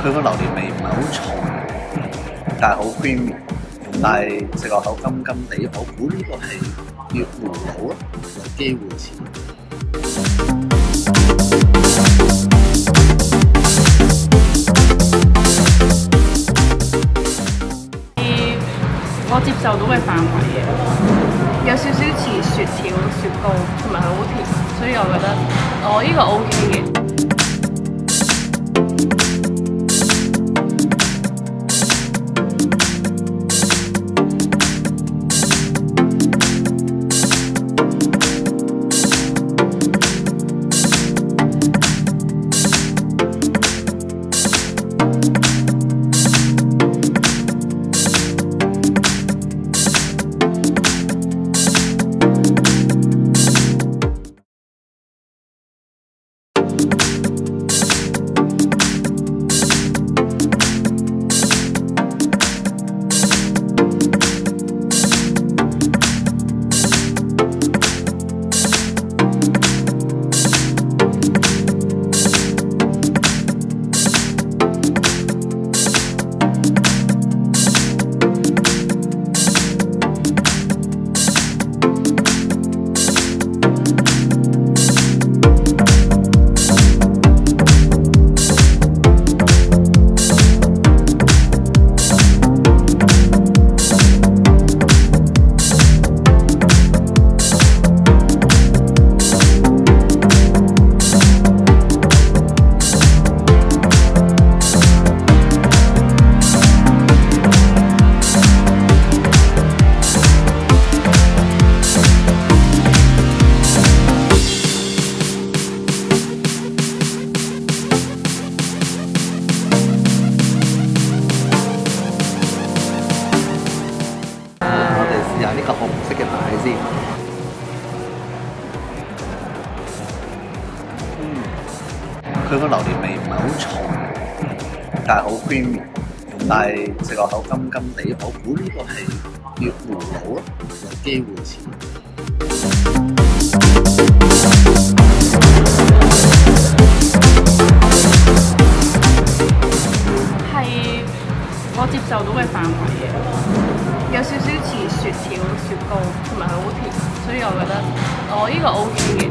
佢個榴蓮味唔係好重，但係好 creamy， 但係食落口甘甘地。我估呢個係叫葫蘆啊，有機會似。 我接受到嘅範圍嘅，有少少似雪條、雪糕，同埋佢好甜，所以我覺得我呢個 OK 嘅。試下呢個紅色嘅奶先。佢個榴蓮味唔係好重，但係好 creamy， 但係食落口甘甘地。我估呢個係叫葫蘆啊，有機會似。 係我接受到嘅範圍嘅，有少少似雪條、雪糕，同埋佢好甜，所以我覺得我呢個 OK 嘅。